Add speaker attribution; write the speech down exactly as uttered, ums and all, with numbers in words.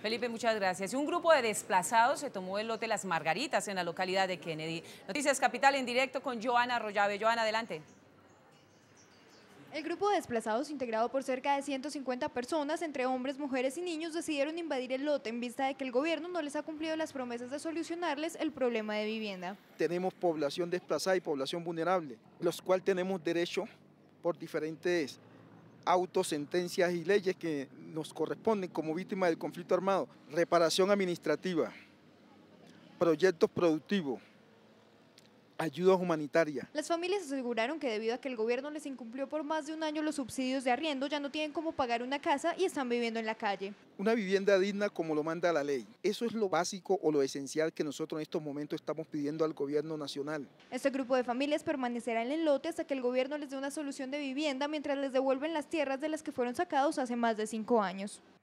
Speaker 1: Felipe, muchas gracias. Un grupo de desplazados se tomó el lote Las Margaritas en la localidad de Kennedy. Noticias Capital en directo con Joana Arroyave. Joana, adelante.
Speaker 2: El grupo de desplazados, integrado por cerca de ciento cincuenta personas, entre hombres, mujeres y niños, decidieron invadir el lote en vista de que el gobierno no les ha cumplido las promesas de solucionarles el problema de vivienda.
Speaker 3: Tenemos población desplazada y población vulnerable, los cuales tenemos derecho por diferentes autos, sentencias y leyes que nos corresponden como víctimas del conflicto armado. Reparación administrativa, proyectos productivos, ayudas humanitarias.
Speaker 2: Las familias aseguraron que debido a que el gobierno les incumplió por más de un año los subsidios de arriendo, ya no tienen cómo pagar una casa y están viviendo en la calle.
Speaker 3: Una vivienda digna como lo manda la ley. Eso es lo básico o lo esencial que nosotros en estos momentos estamos pidiendo al gobierno nacional.
Speaker 2: Este grupo de familias permanecerá en el lote hasta que el gobierno les dé una solución de vivienda mientras les devuelven las tierras de las que fueron sacados hace más de cinco años.